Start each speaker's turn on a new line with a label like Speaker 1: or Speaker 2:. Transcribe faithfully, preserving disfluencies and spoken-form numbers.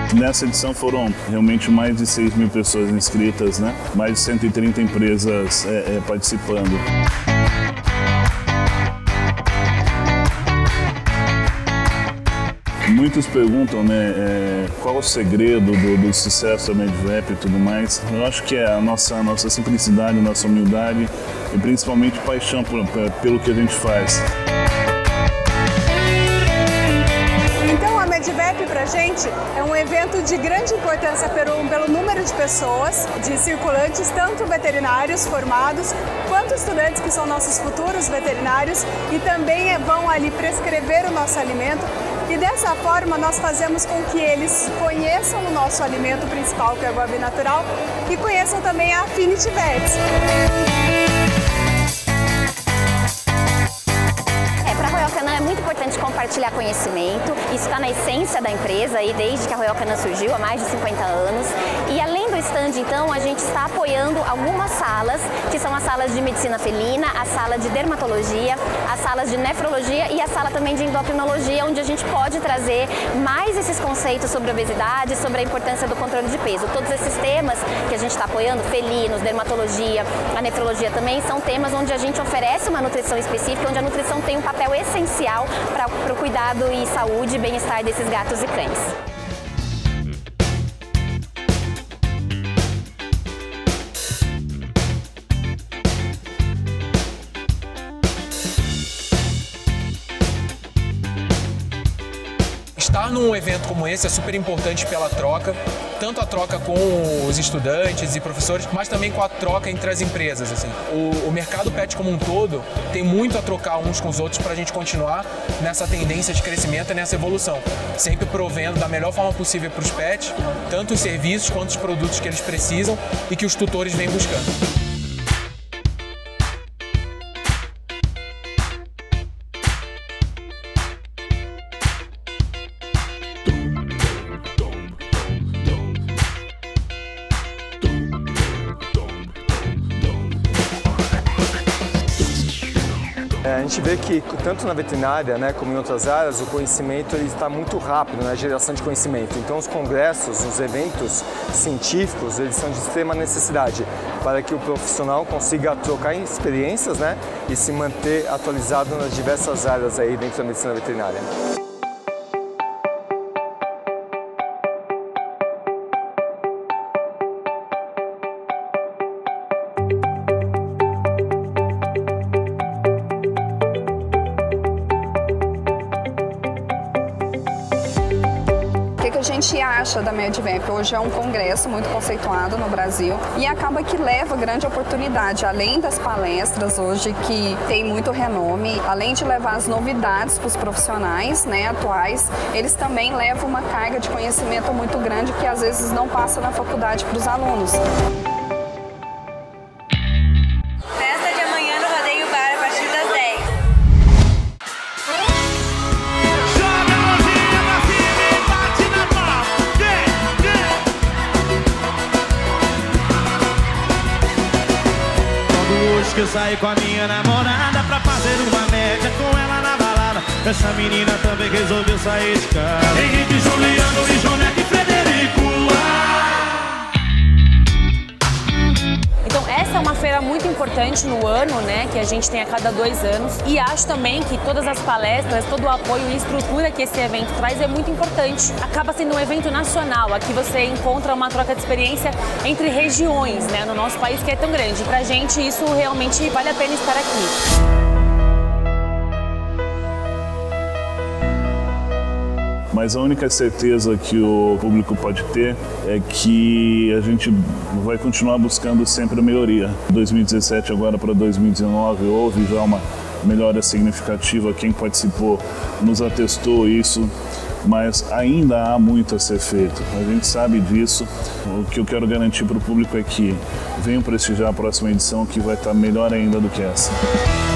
Speaker 1: Nessa edição foram realmente mais de seis mil pessoas inscritas, né? Mais de cento e trinta empresas é, é, participando. Muitos perguntam, né, é, qual o segredo do, do sucesso da Medivep e tudo mais. Eu acho que é a nossa, a nossa simplicidade, a nossa humildade e principalmente paixão por, por, pelo que a gente faz.
Speaker 2: Então a Medivep pra gente é um evento de grande importância pelo, pelo número de pessoas, de circulantes, tanto veterinários formados, quanto estudantes que são nossos futuros veterinários e também vão ali prescrever o nosso alimento. E dessa forma nós fazemos com que eles conheçam o nosso alimento principal, que é o Guabi Natural, e conheçam também a Affinity Vets.
Speaker 3: É muito importante compartilhar conhecimento, isso está na essência da empresa e desde que a Royal Canin surgiu há mais de cinquenta anos. E além do stand, então, a gente está apoiando algumas salas, que são as salas de medicina felina, a sala de dermatologia, as salas de nefrologia e a sala também de endocrinologia, onde a gente pode trazer mais esses conceitos sobre obesidade, sobre a importância do controle de peso. Todos esses temas que a gente está apoiando, felinos, dermatologia, a nefrologia também, são temas onde a gente oferece uma nutrição específica, onde a nutrição tem um papel essencial para o cuidado e saúde e bem-estar desses gatos e cães.
Speaker 4: Estar num evento como esse é super importante pela troca, tanto a troca com os estudantes e professores, mas também com a troca entre as empresas. Assim. O, o mercado pet como um todo tem muito a trocar uns com os outros para a gente continuar nessa tendência de crescimento e nessa evolução, sempre provendo da melhor forma possível para os pets, tanto os serviços quanto os produtos que eles precisam e que os tutores vêm buscando.
Speaker 5: A gente vê que tanto na veterinária, né, como em outras áreas, o conhecimento ele está muito rápido na geração de conhecimento. Então os congressos, os eventos científicos, eles são de extrema necessidade para que o profissional consiga trocar experiências, né, e se manter atualizado nas diversas áreas aí dentro da medicina veterinária.
Speaker 2: O que a gente acha da Medivep? Hoje é um congresso muito conceituado no Brasil e acaba que leva grande oportunidade, além das palestras hoje que tem muito renome, além de levar as novidades para os profissionais, né, atuais, eles também levam uma carga de conhecimento muito grande que às vezes não passa na faculdade para os alunos.
Speaker 6: Festa de amanhã no Rodeio Bar a partir das dez.
Speaker 7: Que eu saí com a minha namorada pra fazer uma média com ela na balada. Essa menina também resolveu sair de casa. Henrique, Juliano e Jonete e Frederico lá.
Speaker 8: Então essa é uma feira muito importante no ano, né, que a gente tem a cada dois anos. E acho também que todas as palestras, todo o apoio e estrutura que esse evento traz é muito importante. Acaba sendo um evento nacional, aqui você encontra uma troca de experiência entre regiões, né, no nosso país que é tão grande. Pra gente isso realmente vale a pena estar aqui.
Speaker 1: Mas a única certeza que o público pode ter é que a gente vai continuar buscando sempre a melhoria. dois mil e dezessete agora para dois mil e dezenove houve já uma melhora significativa, quem participou nos atestou isso, mas ainda há muito a ser feito. A gente sabe disso. O que eu quero garantir para o público é que venham prestigiar a próxima edição, que vai estar melhor ainda do que essa.